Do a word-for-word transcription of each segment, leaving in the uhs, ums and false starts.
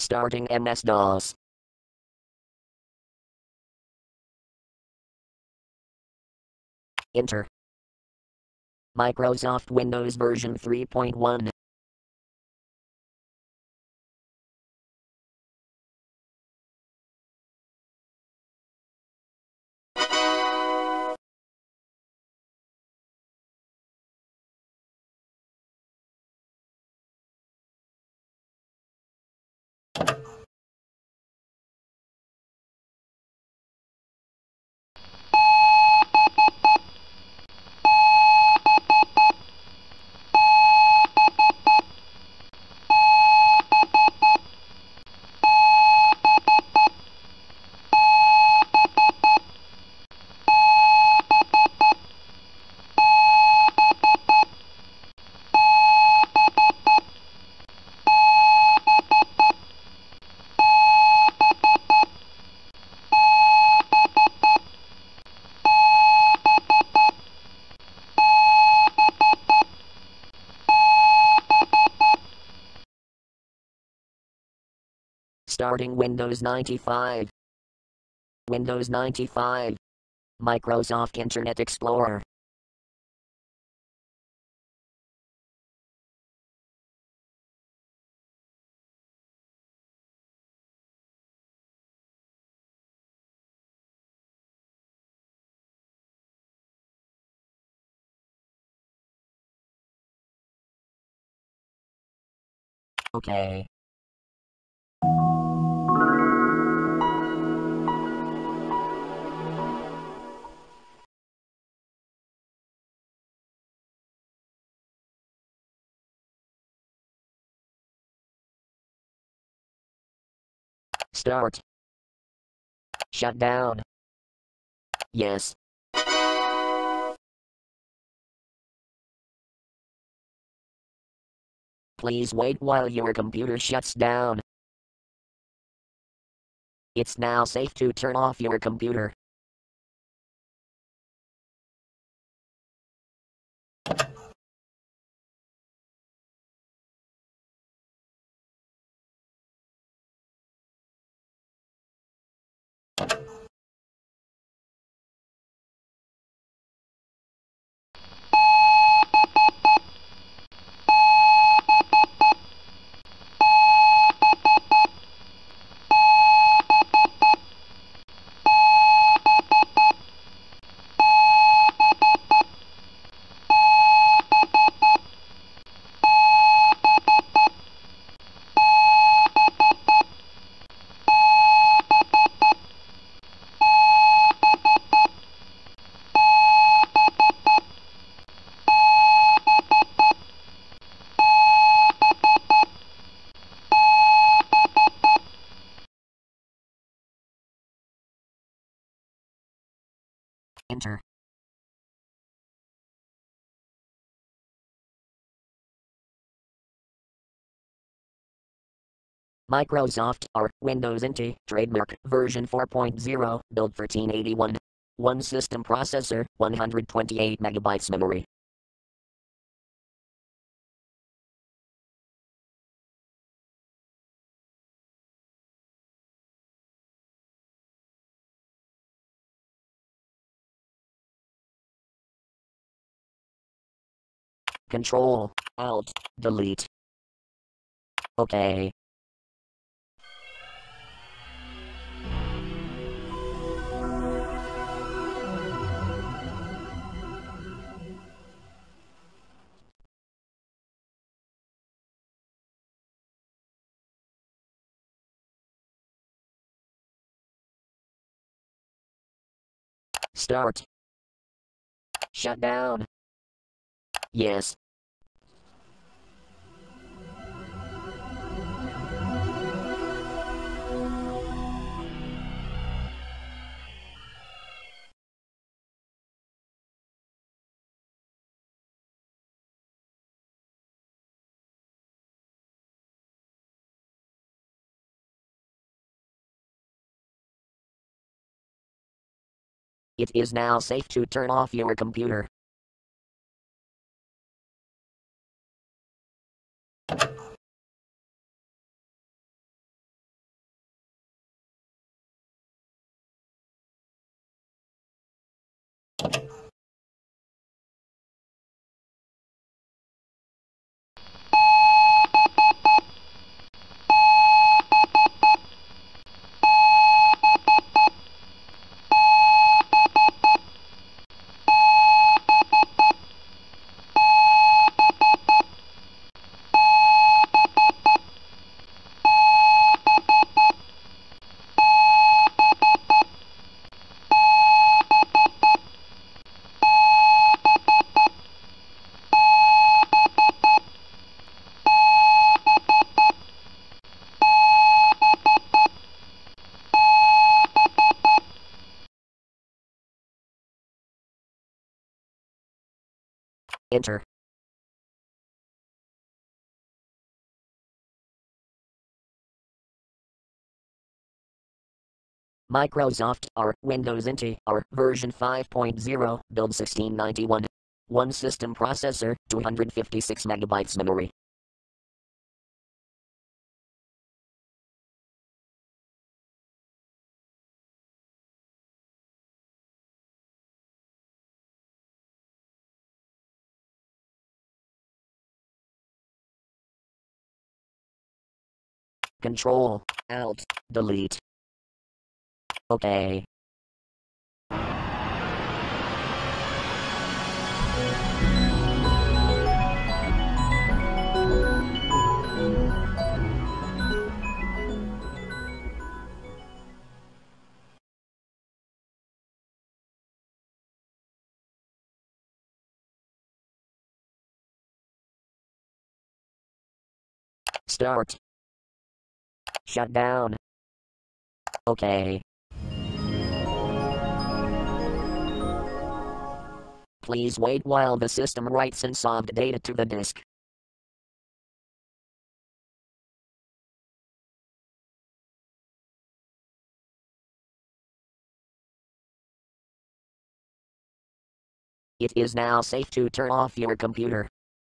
Starting M S-DOS. Enter. Microsoft Windows version three point one. Starting Windows ninety-five. Windows ninety-five. Microsoft Internet Explorer. Okay. Start. Shut down. Yes. Please wait while your computer shuts down. It's now safe to turn off your computer. Enter. Microsoft R Windows N T trademark version four point zero built thirteen eighty-one. One system processor, one hundred twenty-eight megabytes memory. Control Alt Delete. Okay. Start. Shut down. Yes. It is now safe to turn off your computer. Enter. Microsoft R Windows N T R version five point zero, build sixteen ninety-one. One system processor, two hundred fifty-six megabytes memory. Control, Alt, Delete. OK. Start. Shut down. OK. Please wait while the system writes unsolved data to the disk. It is now safe to turn off your computer.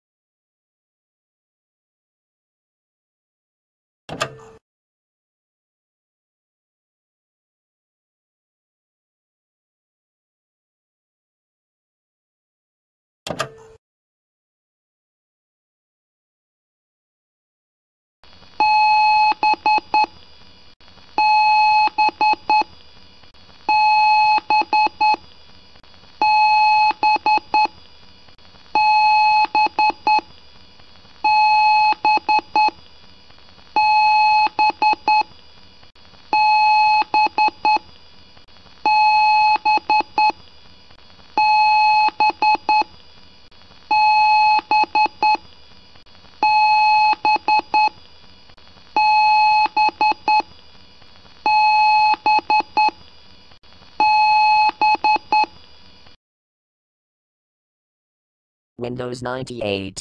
Windows ninety-eight.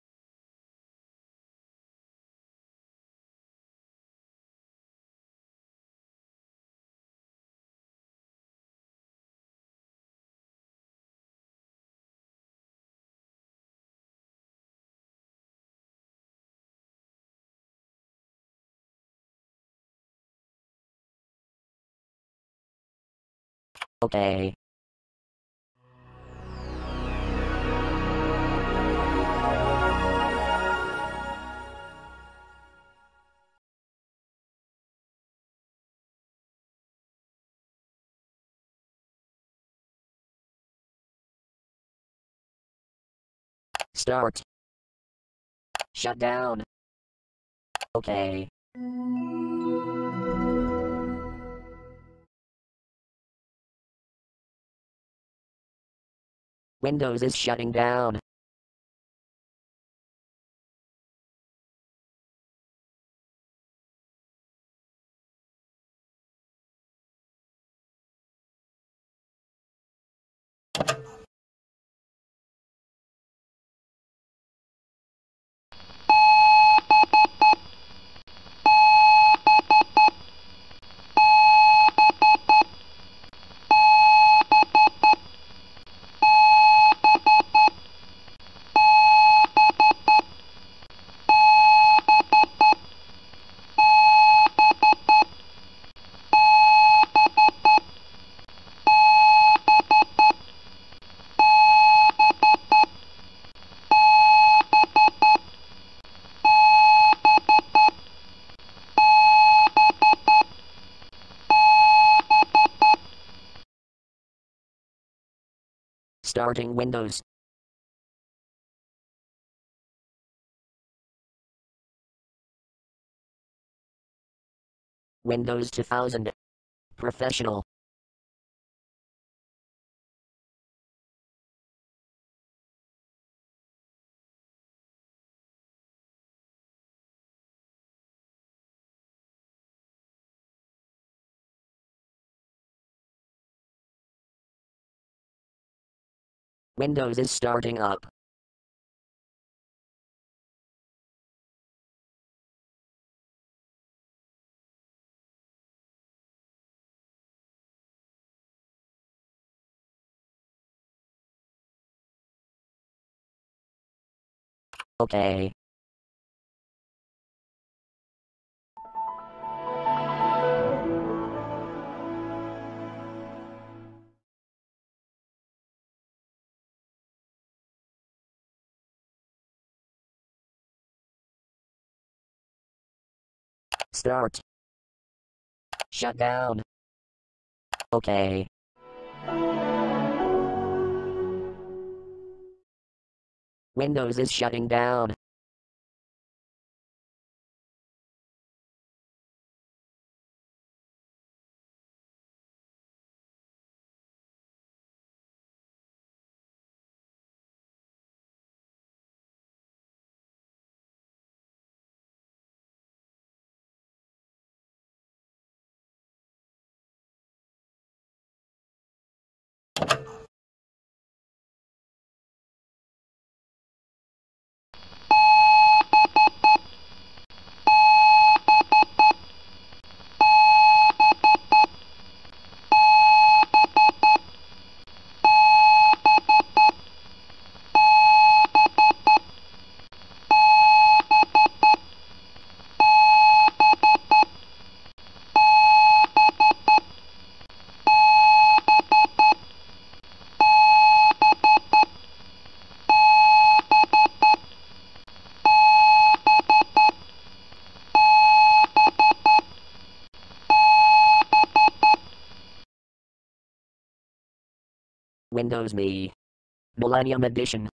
OK. Start. Shut down. OK. Windows is shutting down. Starting Windows. Windows two thousand. Professional. Windows is starting up. Okay. Start. Shut down. Okay. Windows is shutting down. Windows Me. Millennium Edition.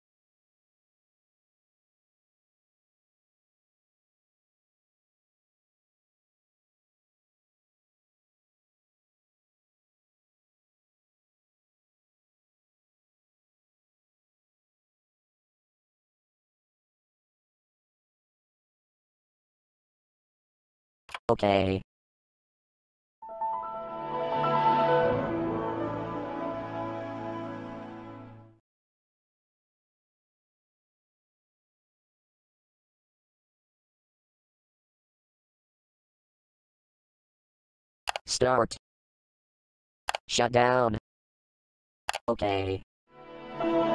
Okay. Start. Shut down. Okay.